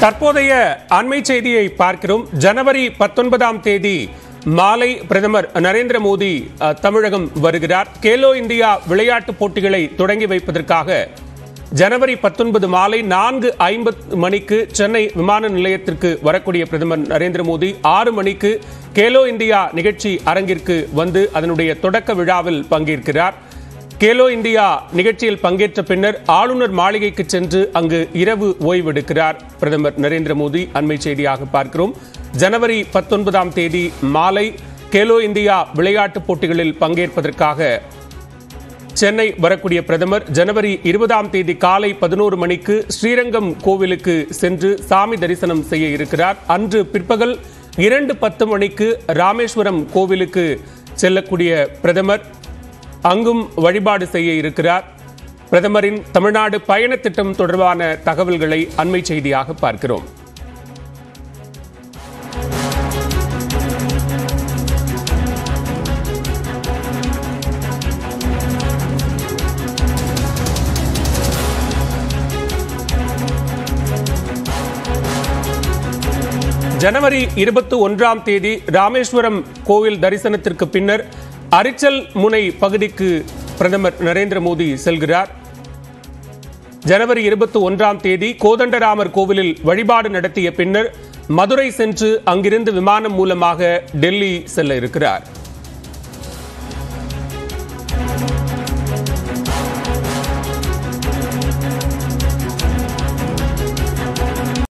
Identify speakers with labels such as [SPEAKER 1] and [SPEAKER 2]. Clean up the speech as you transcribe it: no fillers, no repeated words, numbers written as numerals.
[SPEAKER 1] தற்போதைய அண்மை செய்தியை பார்க்கிறோம். ஜனவரி 19ஆம் தேதி மாலை பிரதமர் நரேந்திர மோடி தமிழகம் வருகிறார். கேலோ இந்தியா விளையாட்டுப் போட்டிகளை தொடங்கி வைப்பதற்காக ஜனவரி 19 மாலை 4:50 மணிக்கு சென்னை விமான நிலையத்திற்கு வரக்கூடிய பிரதமர் நரேந்திர மோடி 6 மணிக்கு கேலோ இந்தியா நிகழ்ச்சி அரங்கிற்கு வந்து அதனுடைய தொடக்க விழாவில் பங்கேற்கிறார். கேலோ இந்தியா நிகழ்ச்சியில் பங்கேற்ற பின்னர் ஆளுநர் மாளிகைக்கு சென்று அங்கு இரவு ஓய்வெடுக்கிறார் பிரதமர் நரேந்திர மோடி. அண்மை செய்தியாக பார்க்கிறோம். ஜனவரி 19ஆம் தேதி மாலை கேலோ இந்தியா விளையாட்டுப் போட்டிகளில் பங்கேற்பதற்காக சென்னை வரக்கூடிய பிரதமர் ஜனவரி 20ஆம் தேதி காலை 11 மணிக்கு ஸ்ரீரங்கம் கோவிலுக்கு சென்று சாமி தரிசனம் செய்ய இருக்கிறார். அன்று பிற்பகல் 2:10 மணிக்கு ராமேஸ்வரம் கோவிலுக்கு செல்லக்கூடிய பிரதமர் அங்கும் வழிபாடு செய்ய இருக்கிறார். பிரதமரின் தமிழ்நாடு பயண திட்டம் தொடர்பான தகவல்களை அண்மை செய்தியாக பார்க்கிறோம். ஜனவரி 21ஆம் தேதி ராமேஸ்வரம் கோவில் தரிசனத்திற்கு பின்னர் அரிச்சல் முனை பகுதிக்கு பிரதமர் நரேந்திர மோடி செல்கிறார். ஜனவரி 21ஆம் தேதி கோதண்டராமர் கோவிலில் வழிபாடு நடத்திய பின்னர் மதுரை சென்று அங்கிருந்து விமானம் மூலமாக டெல்லி செல்ல இருக்கிறார்.